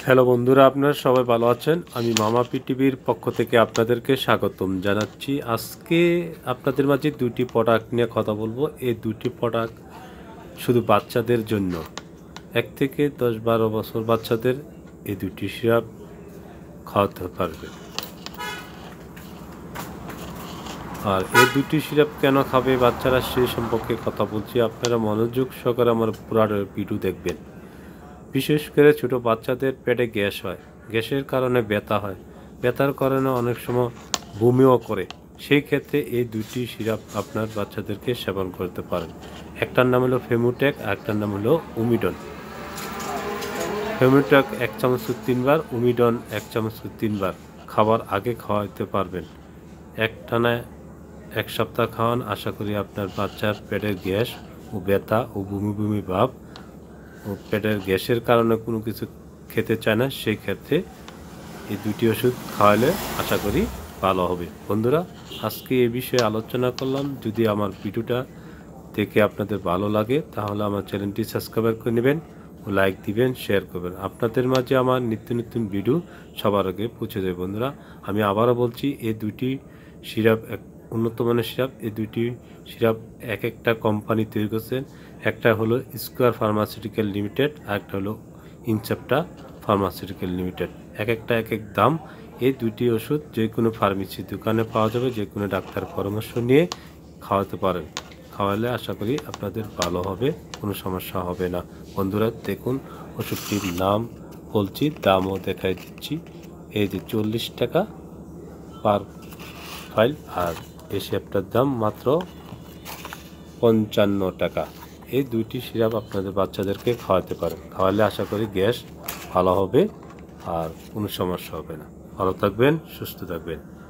Hello বন্ধুরা, আপনারা সবাই ভালো আছেন। আমি মামা পিটিভির পক্ষ থেকে আপনাদেরকে স্বাগতম জানাচ্ছি। আজকে আপনাদের মাঝে দুটি প্রোডাক্ট নিয়ে কথা বলবো। এই দুটি প্রোডাক্ট শুধু বাচ্চাদের জন্য, 1 থেকে 10-12 বছর বাচ্চাদের এই দুটি সিরাপ খাওয়াতে পারবে। আর এই দুটি সিরাপ কেন খাবে বাচ্চারা সেই সম্পর্কে কথা বলছি। আপনারা মনোযোগ সহকারে আমার পুরো ভিডিও দেখবেন। বিশেষ করে ছোট বাচ্চাদের পেটে গ্যাস হয়, গ্যাসের কারণে ব্যথা হয়, ব্যথার কারণে অনেক সময় বমিও করে। সেই ক্ষেত্রে এই দুটি সিরাপ আপনার বাচ্চাদেরকে সেবন করতে পারেন। একটার নাম হলো ফেমুটেক, আরেকটার নাম হলো উমিডন। ফেমুটেক 1 চামচ 3 বার, উমিডন 1 চামচ 3 বার খাবার আগে খাওয়াতে পারবেন। একটানা 1 সপ্তাহ খাওয়ান, আশা করি আপনার বাচ্চার পেটের গ্যাস ও ব্যথা ও বমি বমি ভাব ও পেটের গ্যাসের কারণে কোনো কিছু খেতে চায় না, সেই ক্ষেত্রে এই দুটি ওষুধ খাওয়ালে আশা করি ভালো হবে। বন্ধুরা, আজকে এই বিষয়ে আলোচনা করলাম। যদি আমার ভিডিওটা দেখে আপনাদের ভালো লাগে তাহলে আমার চ্যানেলটি সাবস্ক্রাইব করে নেবেন ও লাইক দিবেন, শেয়ার করবেন। আপনাদের মাঝে আমার নিত্য নতুন ভিডিও সবার আগে পৌঁছে যায়। বন্ধুরা, আমি আবারও বলছি, এই দুটি সিরাপ উন্নত মানের সিরাপ। এই দুটি সিরাপ এক একটা কোম্পানি তৈরি করছেন। একটা হলো স্কোয়ার ফার্মাসিউটিক্যাল লিমিটেড, আর একটা হলো ইনসেপ্টা ফার্মাসিউটিক্যাল লিমিটেড। এক একটা এক এক দাম। এই দুটি ওষুধ যে কোনো ফার্মেসি দোকানে পাওয়া যাবে, যে কোনো ডাক্তার পরামর্শ নিয়ে খাওয়াতে পারেন। খাওয়ালে আশা করি আপনাদের ভালো হবে, কোনো সমস্যা হবে না। বন্ধুরা দেখুন, ওষুধটির নাম বলছি, দামও দেখাই দিচ্ছি। এই যে 40 টাকা পার ফাইল, আর এই সিরাপটার দাম মাত্র 55 টাকা। এই দুইটি সিরাপ আপনাদের বাচ্চাদেরকে খাওয়াতে পারেন। খাওয়ালে আশা করি গ্যাস ভালো হবে আর কোনো সমস্যা হবে না। ভালো থাকবেন, সুস্থ থাকবেন।